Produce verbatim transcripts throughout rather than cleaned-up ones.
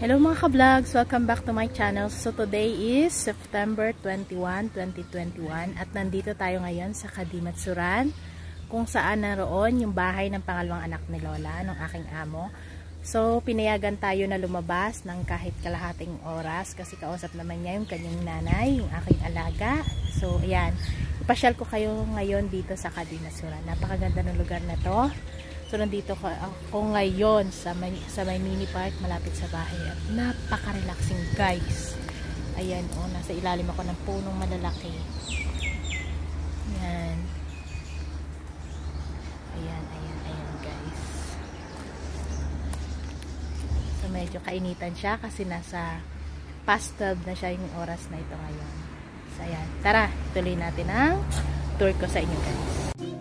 Hello mga ka-vlogs! Welcome back to my channel. So today is September twenty-first, twenty twenty-one at nandito tayo ngayon sa Kadimatsuran kung saan naroon yung bahay ng pangalawang anak ni Lola, ng aking amo. So pinayagan tayo na lumabas ng kahit kalahating oras kasi kausap naman niya yung kanyang nanay, yung aking alaga. So ayan, ipasyal ko kayo ngayon dito sa Kadimatsuran. Napakaganda ng lugar na to. So nandito ako ngayon sa may, sa may mini park malapit sa bahay at napaka-relaxing guys. Ayan oh, nasa ilalim ako ng punong malalaki. Ayan. Ayan, ayan, ayan guys. So medyo kainitan siya kasi nasa past twelve na siya yung oras na ito ngayon. So ayan, tara, tuloy natin ang tour ko sa inyo guys.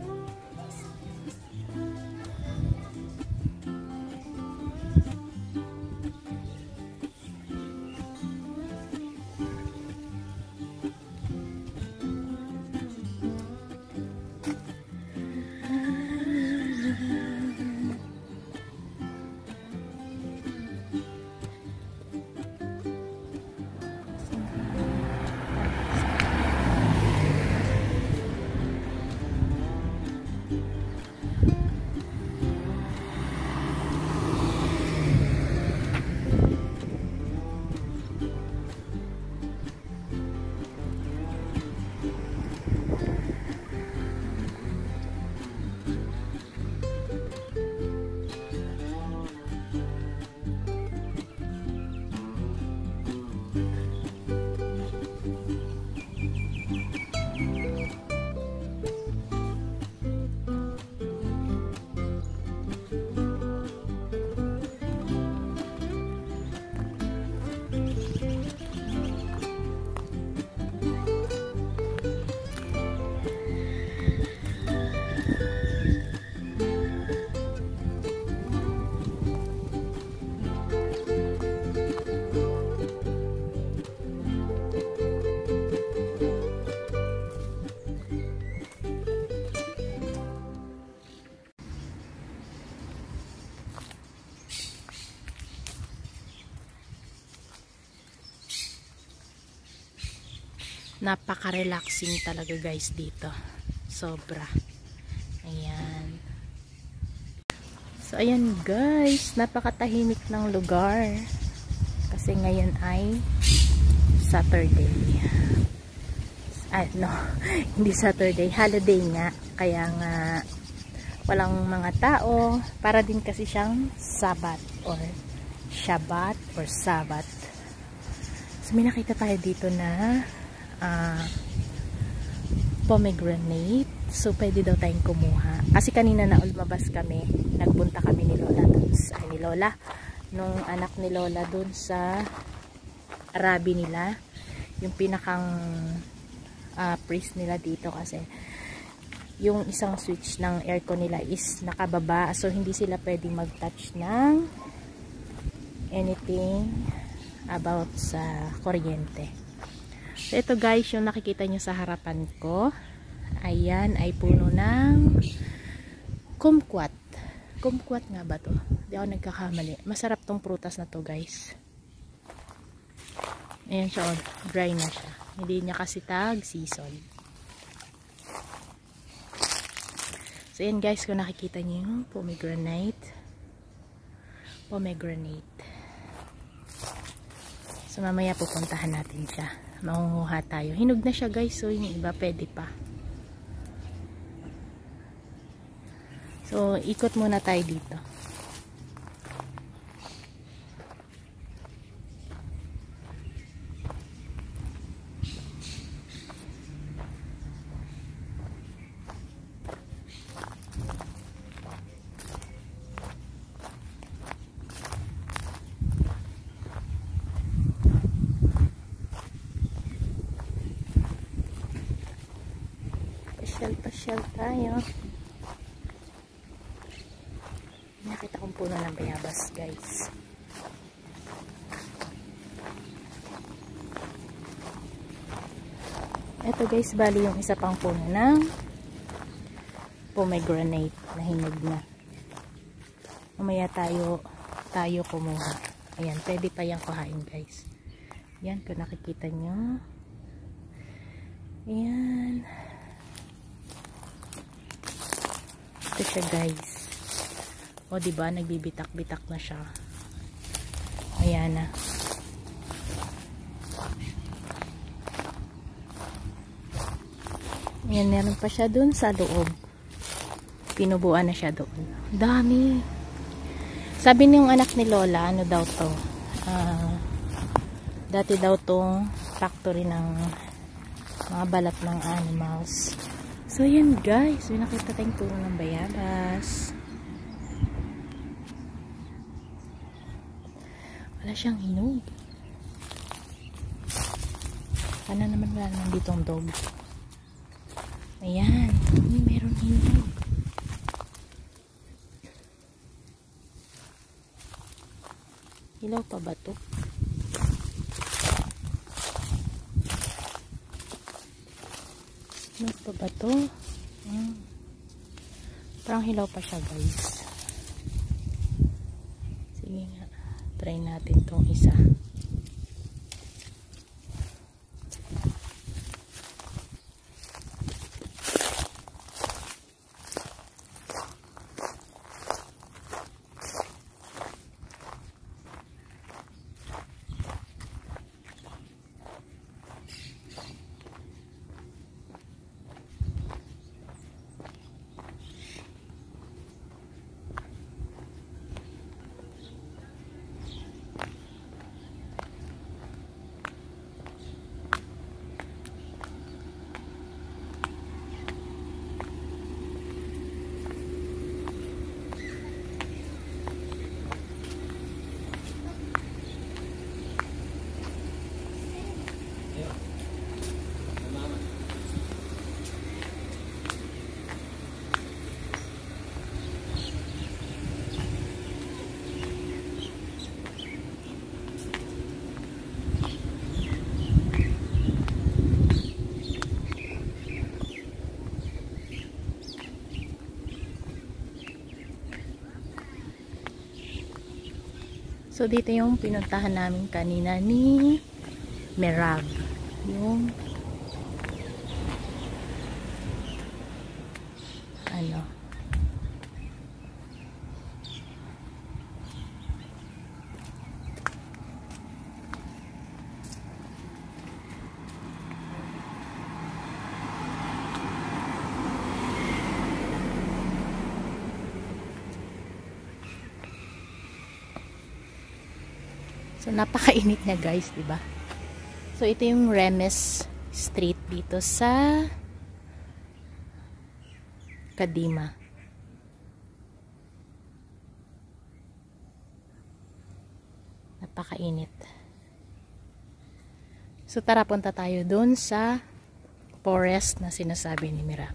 Napaka-relaxing talaga guys dito. Sobra. Ayan. So ayan guys, napakatahimik ng lugar. Kasi ngayon ay Saturday. Ah, no, hindi Saturday, holiday nga. Kaya nga walang mga tao. Para din kasi siyang Sabat or Shabbat or Sabat. So may nakita tayo dito na Uh, pomegranate. So pwede daw tayong kumuha kasi kanina na lumabas kami, nagpunta kami ni Lola dun sa, ay, ni Lola nung anak ni Lola dun sa Arabi nila, yung pinakang uh, priest nila dito kasi yung isang switch ng aircon nila is nakababa, so hindi sila pwedeng mag touch ng anything about sa kuryente. So ito guys, yung nakikita nyo sa harapan ko, ayan ay puno ng kumquat. Kumquat nga ba to? Hindi ako nagkakamali. Masarap tong prutas na to guys. Ayan siya, oh, dry na siya. Hindi niya kasi tag season. So ayan guys, kung nakikita nyo yung pomegranate. Pomegranate. So mamaya pupuntahan natin siya. Mangunguha tayo. Hinog na siya guys, so yung iba pwede pa. So ikot muna tayo dito. Pasyal tayo. Nakita kong puno ng bayabas guys. Ito guys, bali yung isa pang puno ng pomegranate na hinog na. Mamaya tayo tayo kumuha. Ayan, pwede pa yung kuhain guys. Yan, kung nakikita nyo. Ayan. Ito siya guys. O diba, nagbibitak-bitak na siya. Ayan na. Ayan, meron pa siya dun sa loob. Pinubuan na siya doon. Dami. Sabi niyong anak ni Lola, ano daw to? Uh, dati daw tong factory ng mga balat ng animals. So, yan guys. May nakita tayong puno ng bayabas. Wala siyang hinog. Sana naman wala naman ditong dog. Ayan. Uy, meron hinog. Hilaw pa ba to? Hilaw pa ba to? Hmm. Parang hilaw pa siya guys. Sige nga. Try natin tong isa. So, dito yung pinuntahan namin kanina ni Merab. Yung ano So, napakainit niya guys, diba? So, ito yung Remes Street dito sa Kadima. Napakainit. So, tara punta tayo dun sa forest na sinasabi ni Mira.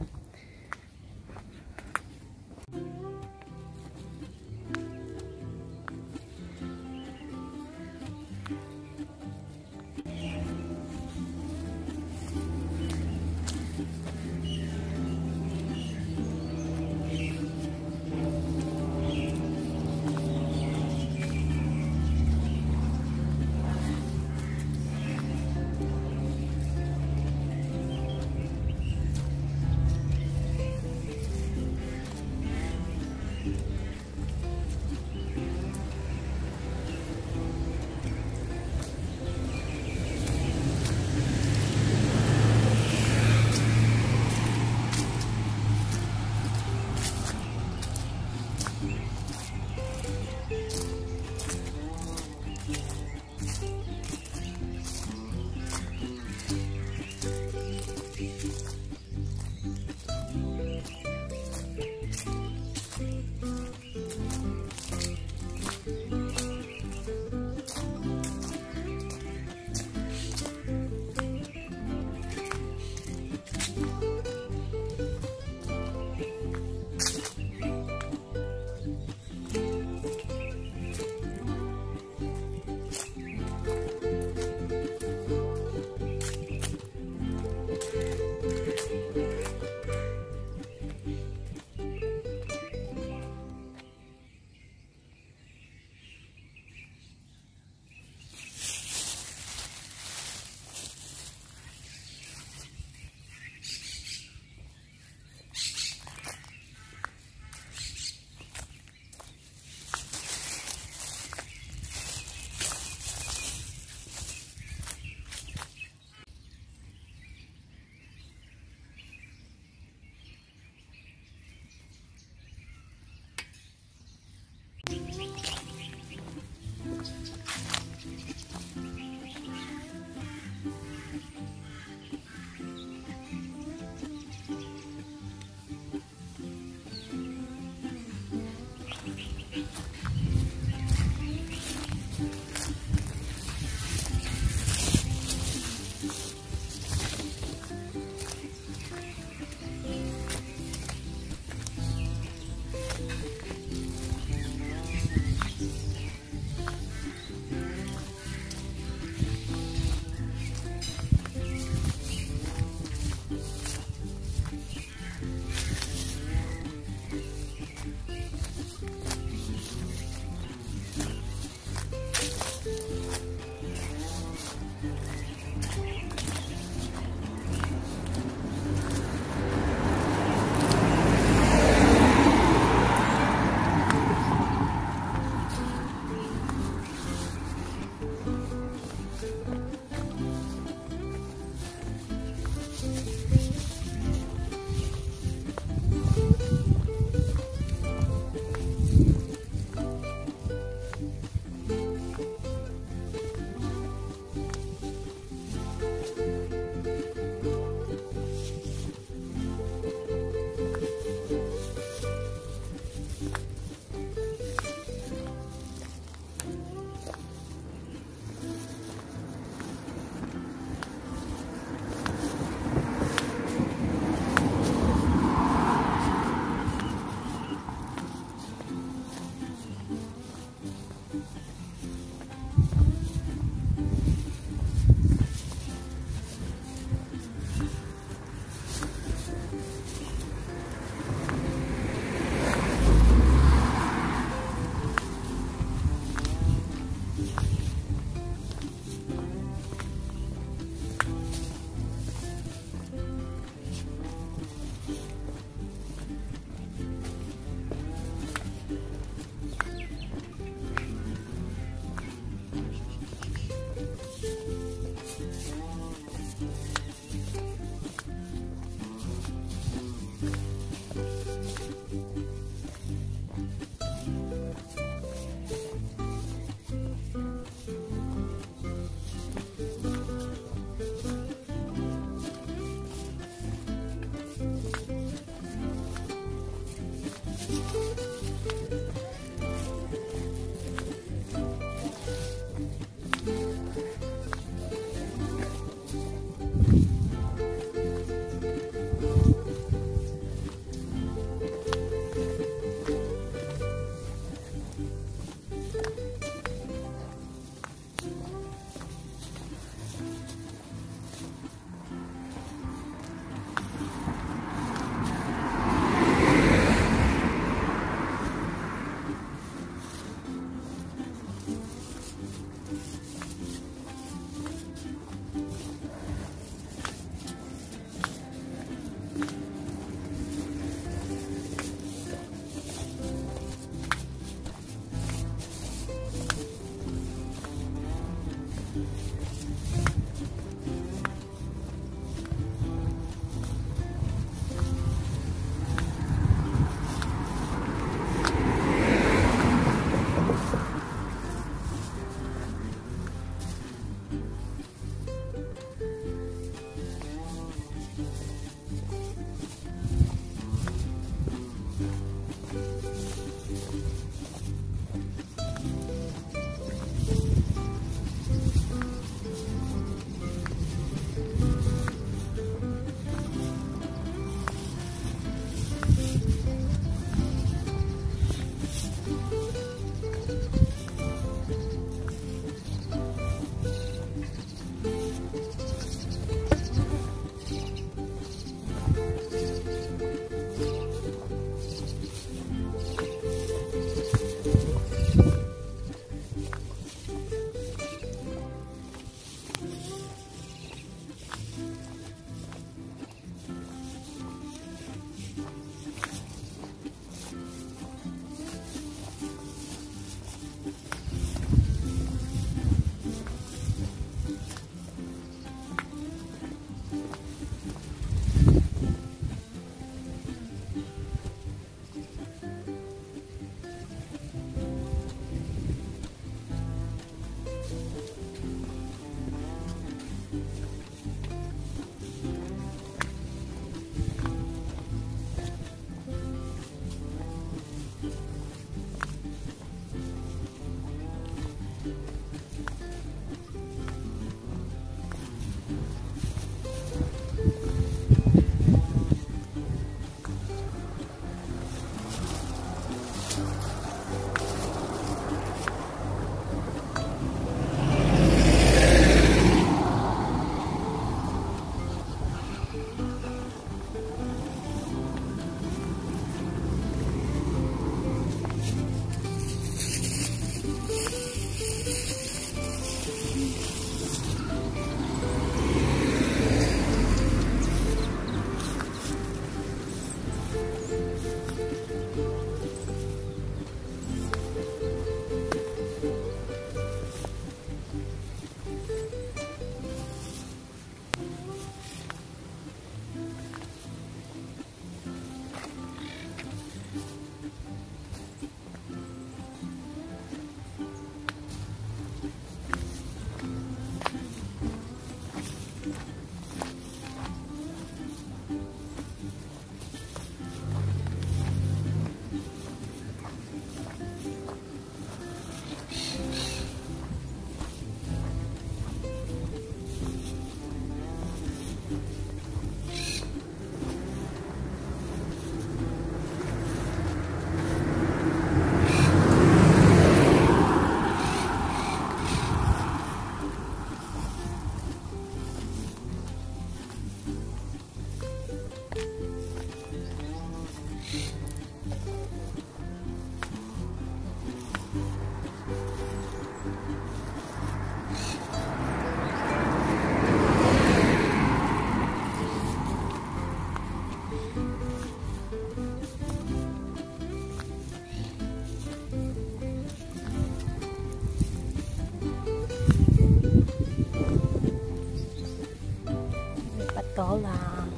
Ito lang.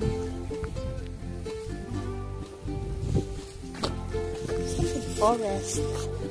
Forest.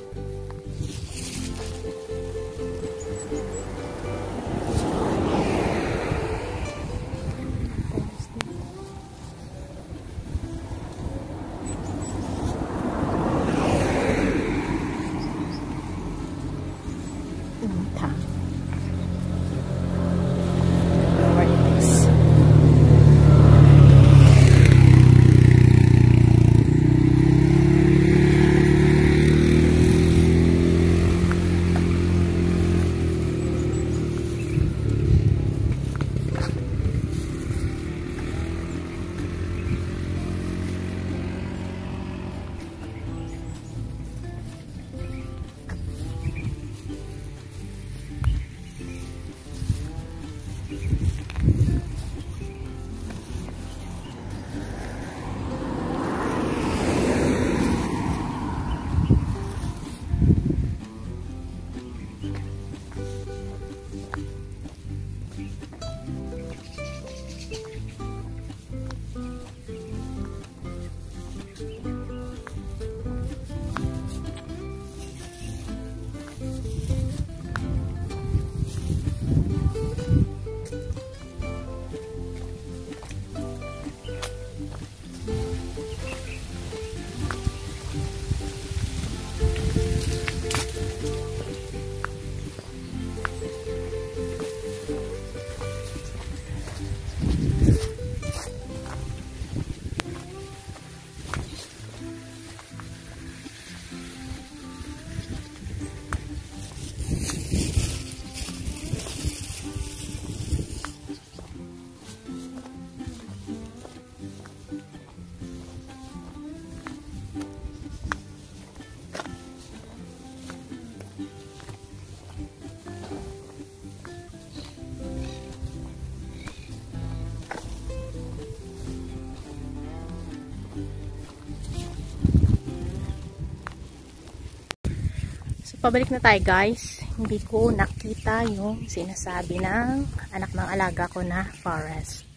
Pabalik na tayo guys. Hindi ko nakita yung sinasabi ng anak ng alaga ko na forest.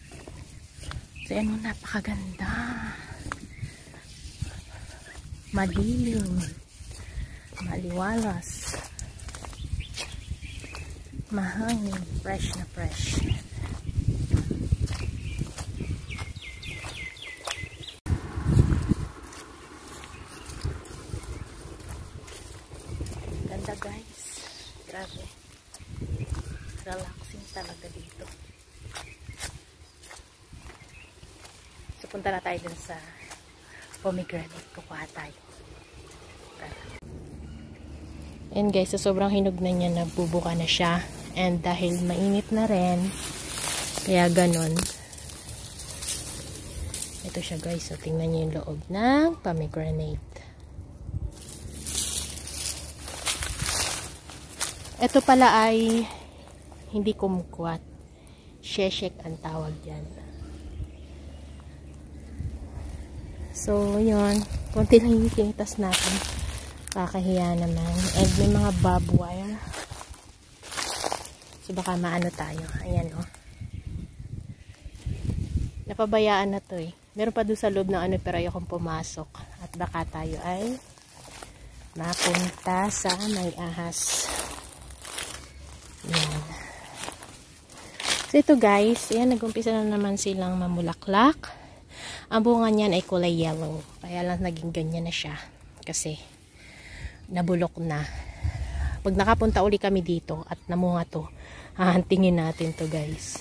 So yan, napakaganda. Madilim. Maliwalas. Mahangin. Fresh na fresh. Ganda guys. Grabe. Relaxing talaga dito. So punta na tayo dun sa pomegranate. Kukuha tayo. And guys, sa sobrang hinog na niya, nagbubuka na siya. And dahil mainit na rin, kaya ganon. Ito siya guys. So tingnan niyo yung loob ng pomegranate. Ito pala ay hindi kumquat. Sheshek ang tawag dyan. So, yun. Kunti lang yung tinitas natin. Kakahiya naman. And may mga bob wire. So, baka maano tayo. Ayan, oh. Napabayaan na to eh. Meron pa doon sa loob ng ano, pero ayokong pumasok. At baka tayo ay mapunta sa may ahas. Yan. So ito guys, yan, nag-umpisa na naman silang mamulaklak. Ang bunga niyan ay kulay yellow. Kaya lang naging ganyan na siya. Kasi nabulok na. Pag nakapunta uli kami dito at namunga to, hahantingin natin to guys.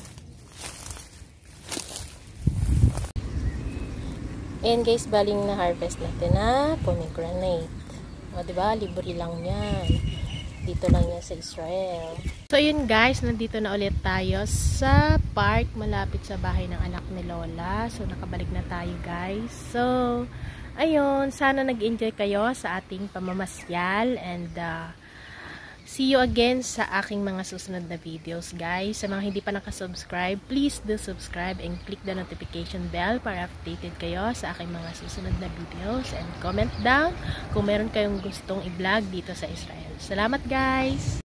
And guys, baling na harvest natin na pomegranate. O diba, libre lang yan. Dito lang yan sa Israel. So yun guys, nandito na ulit tayo sa park malapit sa bahay ng anak ni Lola. So nakabalik na tayo guys. So ayun, sana nag-enjoy kayo sa ating pamamasyal. And uh, see you again sa aking mga susunod na videos guys. Sa mga hindi pa nakasubscribe, please do subscribe and click the notification bell para updated kayo sa aking mga susunod na videos. And comment down kung meron kayong gustong i-vlog dito sa Israel. Salamat guys!